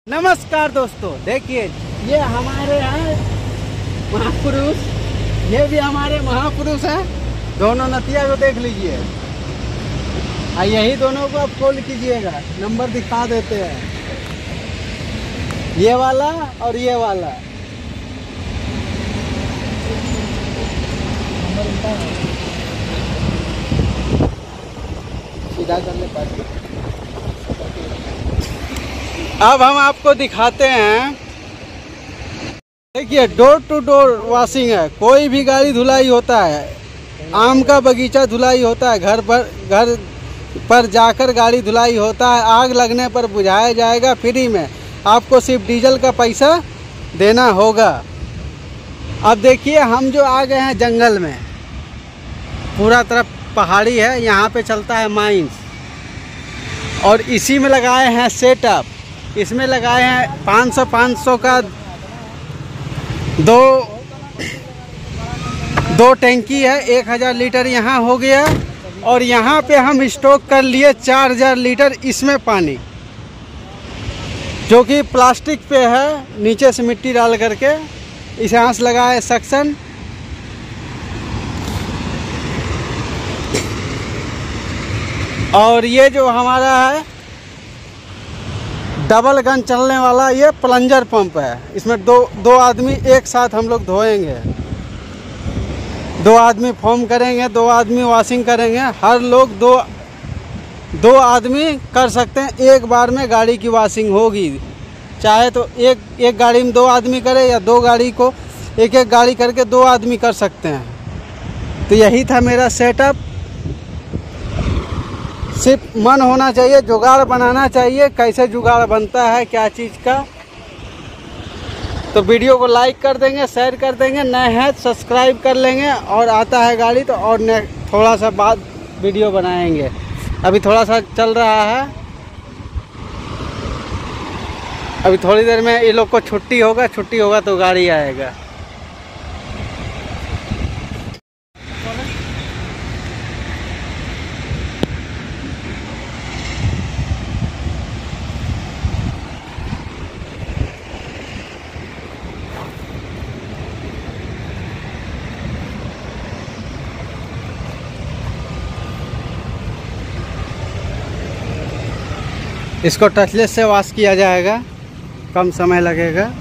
नमस्कार दोस्तों, देखिए ये हमारे हैं महापुरुष, ये भी हमारे महापुरुष हैं। दोनों नतिया को देख लीजिए, यही दोनों को आप कॉल कीजिएगा, नंबर दिखा देते हैं, ये वाला और ये वाला। सीधा करने पास। अब हम आपको दिखाते हैं, देखिए डोर टू डोर वॉशिंग है। कोई भी गाड़ी धुलाई होता है, आम का बगीचा धुलाई होता है, घर पर जाकर गाड़ी धुलाई होता है। आग लगने पर बुझाया जाएगा फ्री में, आपको सिर्फ डीजल का पैसा देना होगा। अब देखिए हम जो आ गए हैं जंगल में, पूरा तरफ पहाड़ी है, यहाँ पे चलता है माइंस, और इसी में लगाए हैं सेटअप। इसमें लगाए हैं 500 का दो टैंकी है, 1000 लीटर यहाँ हो गया। और यहाँ पे हम स्टॉक कर लिए 4000 लीटर इसमें पानी, जो कि प्लास्टिक पे है, नीचे से मिट्टी डाल करके। इस यहाँ से लगा है सक्शन। और ये जो हमारा है डबल गन चलने वाला, ये प्लंजर पंप है। इसमें दो आदमी एक साथ हम लोग धोएंगे, 2 आदमी फोम करेंगे, 2 आदमी वॉशिंग करेंगे। हर लोग दो आदमी कर सकते हैं, एक बार में गाड़ी की वॉशिंग होगी। चाहे तो एक गाड़ी में 2 आदमी करे, या 2 गाड़ी को एक गाड़ी करके 2 आदमी कर सकते हैं। तो यही था मेरा सेटअप। सिर्फ मन होना चाहिए, जुगाड़ बनाना चाहिए। कैसे जुगाड़ बनता है, क्या चीज़ का, तो वीडियो को लाइक कर देंगे, शेयर कर देंगे, नए हैं सब्सक्राइब कर लेंगे। और आता है गाड़ी तो और थोड़ा सा बाद वीडियो बनाएंगे। अभी थोड़ा सा चल रहा है, अभी थोड़ी देर में ये लोग को छुट्टी होगा तो गाड़ी आएगा। इसको टचलेस से वॉश किया जाएगा, कम समय लगेगा।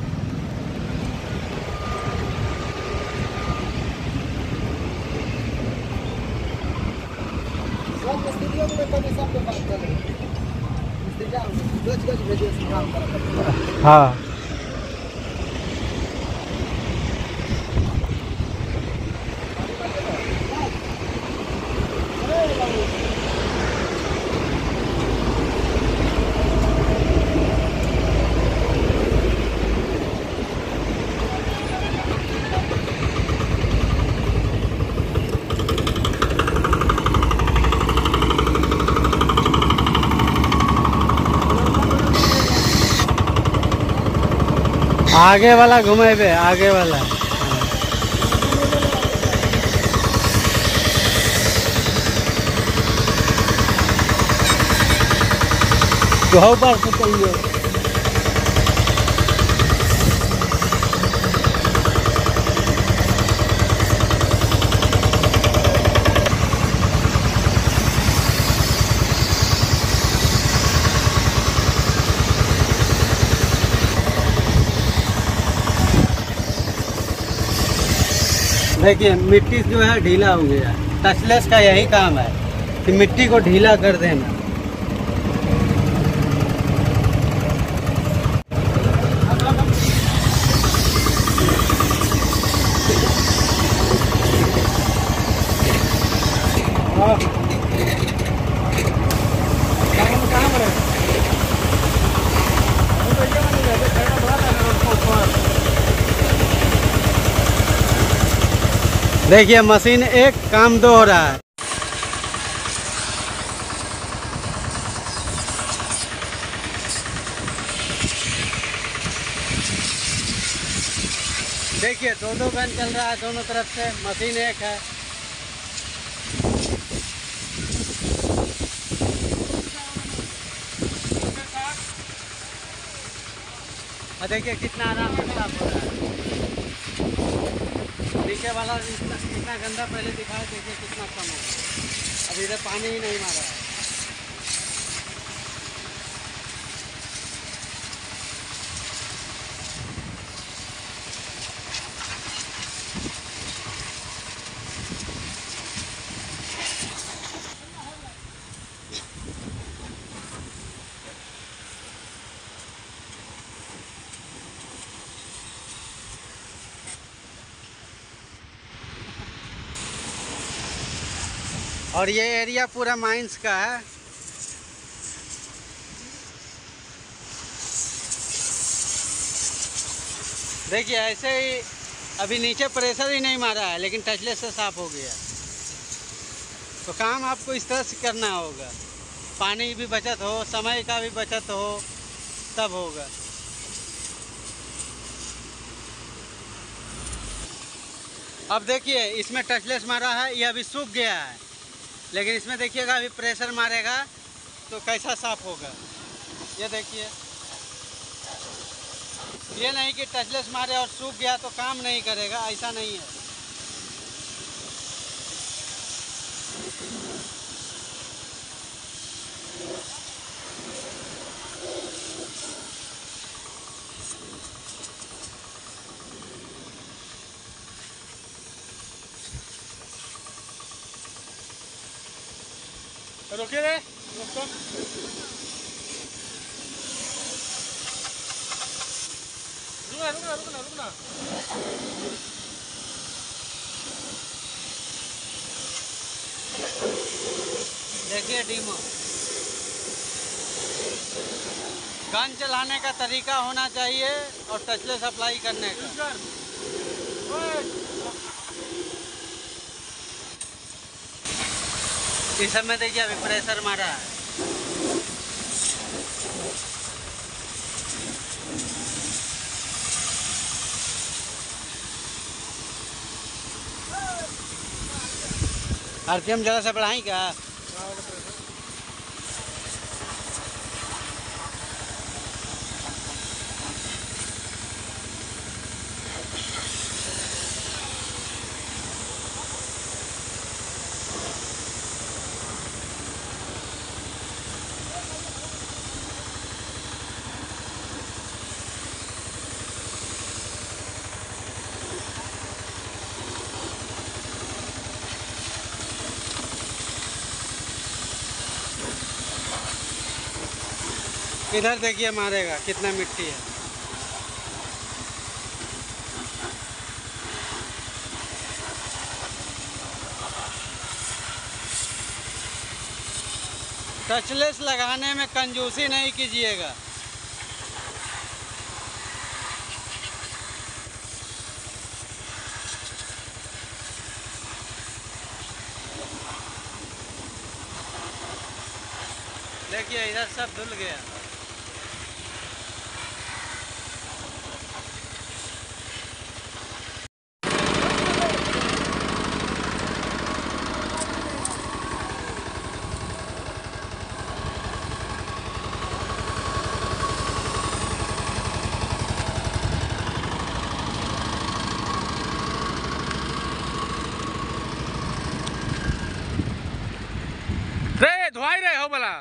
हाँ, आगे वाला घुमेबे, आगे वाला। घाव पर से चाहिए। देखिए मिट्टी जो है ढीला हो गया। टचलेस का यही काम है कि मिट्टी को ढीला कर देना। देखिए मशीन एक काम 2 हो रहा है। देखिए 2 गन चल रहा है दोनों तरफ से, मशीन एक है। और देखिए कितना आराम से साफ हो रहा है। नीचे वाला इतना गंदा पहले दिखाया, देखिए कितना कम हो गया। अब इधर पानी ही नहीं मारा है। और ये एरिया पूरा माइंस का है। देखिए ऐसे ही अभी नीचे प्रेशर ही नहीं मारा है, लेकिन टचलेस से साफ हो गया। तो काम आपको इस तरह से करना होगा, पानी भी बचत हो, समय का भी बचत हो, तब होगा। अब देखिए इसमें टचलेस मारा है, ये अभी सूख गया है, लेकिन इसमें देखिएगा अभी प्रेशर मारेगा तो कैसा साफ होगा। ये देखिए, ये नहीं कि टचलेस मारे और सूख गया तो काम नहीं करेगा, ऐसा नहीं है। रुकिए रे, रुको। रुकना। देखिए डीमो, गन चलाने का तरीका होना चाहिए और टचलेस अप्लाई करने का। इस समय देखिए अभी प्रेशर मारा है। आरपीएम ज़रा सा बढ़ाई क्या? इधर देखिए मारेगा कितना मिट्टी है। टचलेस लगाने में कंजूसी नहीं कीजिएगा। देखिए इधर सब धुल गया। रे धुआई रहे हो भला।